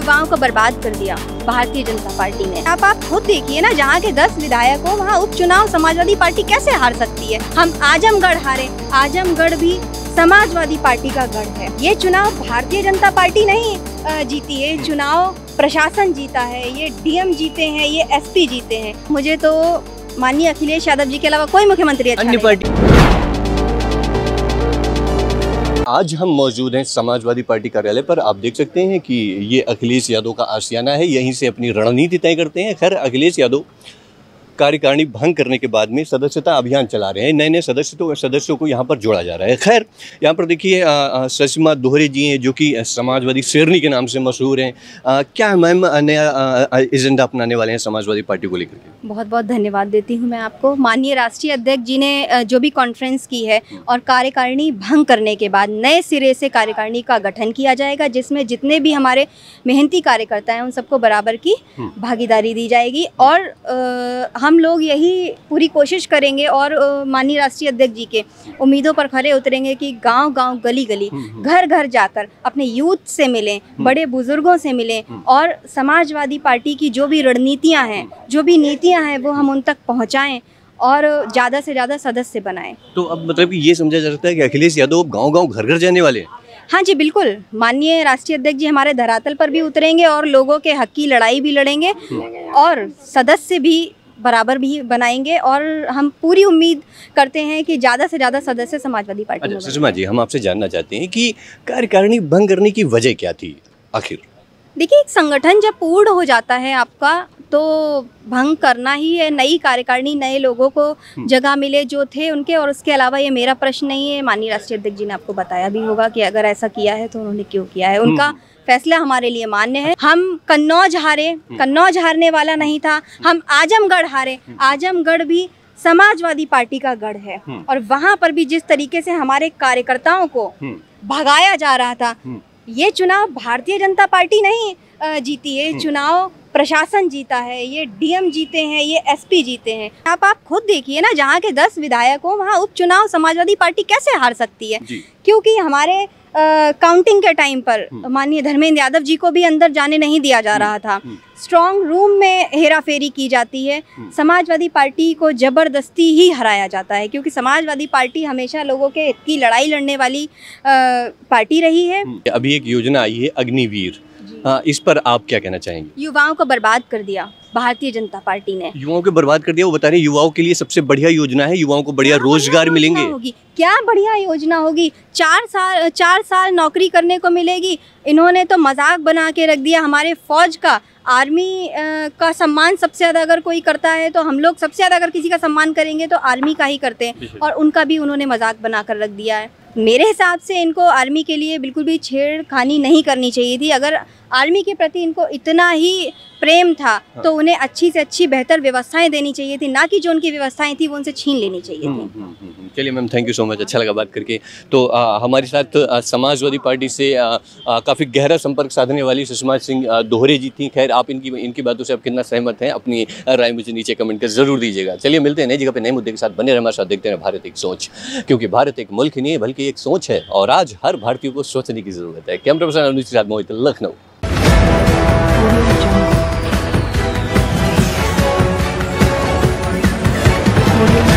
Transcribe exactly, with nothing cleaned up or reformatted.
युवाओं को बर्बाद कर दिया भारतीय जनता पार्टी ने। आप आप खुद देखिए ना, जहाँ के दस विधायक हो वहाँ उपचुनाव समाजवादी पार्टी कैसे हार सकती है। हम आजमगढ़ हारे, आजमगढ़ भी समाजवादी पार्टी का गढ़ है। ये चुनाव भारतीय जनता पार्टी नहीं जीती है, चुनाव प्रशासन जीता है, ये डीएम जीते हैं, ये एसपी जीते हैं। मुझे तो माननीय अखिलेश यादव जी के अलावा कोई मुख्यमंत्री अच्छा अन्य पार्टी। आज हम मौजूद हैं समाजवादी पार्टी कार्यालय पर। आप देख सकते हैं कि ये अखिलेश यादव का आशियाना है, यहीं से अपनी रणनीति तय करते हैं। खैर, अखिलेश यादव कार्यकारिणी भंग करने के बाद में सदस्यता अभियान चला रहे हैं, नए नए सदस्यों सदस्यों को यहाँ पर जोड़ा जा रहा है। खैर, यहाँ पर देखिए सुषमा दोहरे जी हैं जो कि समाजवादी शेरनी के नाम से मशहूर हैं। आ, क्या मैम नया एजेंडा अपनाने वाले हैं समाजवादी पार्टी को लेकर के? बहुत बहुत धन्यवाद देती हूँ मैं आपको। माननीय राष्ट्रीय अध्यक्ष जी ने जो भी कॉन्फ्रेंस की है और कार्यकारिणी भंग करने के बाद नए सिरे से कार्यकारिणी का गठन किया जाएगा, जिसमें जितने भी हमारे मेहनती कार्यकर्ता हैं उन सबको बराबर की भागीदारी दी जाएगी। और आ, हम लोग यही पूरी कोशिश करेंगे और माननीय राष्ट्रीय अध्यक्ष जी के उम्मीदों पर खरे उतरेंगे कि गांव-गांव, गली-गली, घर-घर जाकर अपने यूथ से मिलें, बड़े बुजुर्गों से मिलें और समाजवादी पार्टी की जो भी रणनीतियां हैं, जो भी नीतियां हैं, वो हम उन तक पहुंचाएं और ज़्यादा से ज़्यादा सदस्य बनाएं। तो अब मतलब कि ये समझा जा सकता है कि अखिलेश यादव गाँव-गाँव, घर-घर जाने वाले हैं? हाँ जी, बिल्कुल। माननीय राष्ट्रीय अध्यक्ष जी हमारे धरातल पर भी उतरेंगे और लोगों के हक की लड़ाई भी लड़ेंगे और सदस्य भी बराबर भी बनाएंगे। और हम पूरी उम्मीद करते हैं कि ज़्यादा से ज़्यादा सदस्य समाजवादी पार्टी में। सुषमा जी, हम आपसे जानना चाहते हैं कि कार्यकारिणी भंग करने की वजह क्या थी आखिर? देखिए, एक संगठन जब पूर्ण हो जाता है आपका तो भंग करना ही है। नई कार्यकारिणी, नए लोगों को जगह मिले जो थे उनके। और उसके अलावा ये मेरा प्रश्न नहीं है, माननीय राष्ट्रीय अध्यक्ष जी ने आपको बताया भी होगा कि अगर ऐसा किया है तो उन्होंने क्यों किया है। उनका फैसला हमारे लिए मान्य है। हम कन्नौज हारे, कन्नौज हारने वाला नहीं था। हम आजमगढ़ हारे, आजमगढ़ भी समाजवादी पार्टी का गढ़ है। और वहाँ पर भी जिस तरीके से हमारे कार्यकर्ताओं को भगाया जा रहा था, ये चुनाव भारतीय जनता पार्टी नहीं जीती है, चुनाव प्रशासन जीता है, ये डीएम जीते हैं, ये एसपी जीते हैं। आप आप खुद देखिए ना, जहाँ के दस विधायक हो वहाँ उपचुनाव समाजवादी पार्टी कैसे हार सकती है। क्योंकि हमारे काउंटिंग के टाइम पर माननीय धर्मेंद्र यादव जी को भी अंदर जाने नहीं दिया जा रहा था। स्ट्रॉन्ग रूम में हेराफेरी की जाती है। समाजवादी पार्टी को जबरदस्ती ही हराया जाता है, क्योंकि समाजवादी पार्टी हमेशा लोगों के हित की लड़ाई लड़ने वाली आ, पार्टी रही है। अभी एक योजना आई है अग्निवीर, हाँ, इस पर आप क्या कहना चाहेंगे? युवाओं को बर्बाद कर दिया भारतीय जनता पार्टी ने। युवाओं को बर्बाद कर दिया, वो बता रहे युवाओं के लिए सबसे बढ़िया योजना है, युवाओं को बढ़िया रोजगार मिलेंगे। होगी क्या बढ़िया योजना होगी? चार साल चार साल नौकरी करने को मिलेगी। इन्होंने तो मजाक बना के रख दिया हमारे फौज का। आर्मी का सम्मान सबसे ज़्यादा अगर कोई करता है तो हम लोग सबसे ज़्यादा अगर किसी का सम्मान करेंगे तो आर्मी का ही करते हैं, और उनका भी उन्होंने मजाक बना कर रख दिया है। मेरे हिसाब से इनको आर्मी के लिए बिल्कुल भी छेड़खानी नहीं करनी चाहिए थी। अगर आर्मी के प्रति इनको इतना ही प्रेम था हाँ। तो उन्हें अच्छी से अच्छी बेहतर व्यवस्थाएं देनी चाहिए थी, ना कि जो उनकी व्यवस्थाएं थी वो उनसे छीन लेनी चाहिए थी। चलिए ma'am, thank you so much, अच्छा लगा बात करके। तो आ, हमारे साथ आ, समाजवादी पार्टी से काफ़ी गहरा संपर्क साधने वाली सुषमा सिंह दोहरे जी थी। खैर, आप इनकी इनकी बातों से आप कितना सहमत हैं, अपनी राय मुझे नीचे कमेंट कर जरूर दीजिएगा। चलिए मिलते हैं नई जगह पे नए मुद्दे के साथ। बने रहे हमारे साथ, देखते हैं भारत एक सोच, क्योंकि भारत एक मुल्क नहीं है बल्कि एक सोच है, और आज हर भारतीय को सोचने की जरूरत है। कैमरा पर्सन अनुज के साथ मोहित, लखनऊ। Audio